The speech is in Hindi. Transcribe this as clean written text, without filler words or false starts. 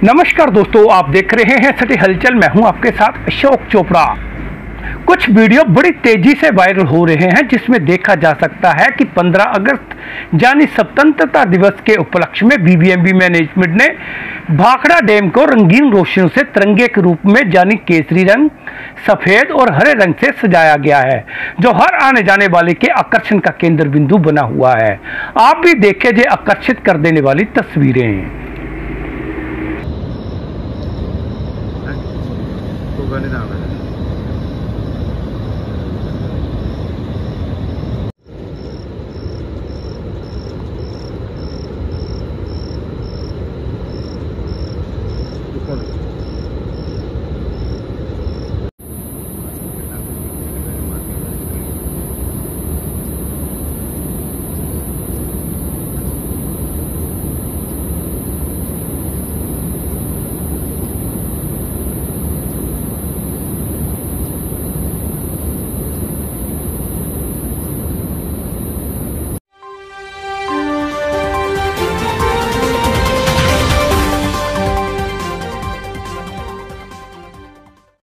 नमस्कार दोस्तों, आप देख रहे हैं सिटी हलचल। मैं हूं आपके साथ अशोक चोपड़ा। कुछ वीडियो बड़ी तेजी से वायरल हो रहे हैं जिसमें देखा जा सकता है कि 15 अगस्त यानी स्वतंत्रता दिवस के उपलक्ष्य में बीबीएमबी मैनेजमेंट ने भाखड़ा डैम को रंगीन रोशनियों से तिरंगे के रूप में यानी केसरी रंग, सफेद और हरे रंग से सजाया गया है, जो हर आने जाने वाले के आकर्षण का केंद्र बिंदु बना हुआ है। आप भी देखें ये आकर्षित कर देने वाली तस्वीरें। तो गाने ना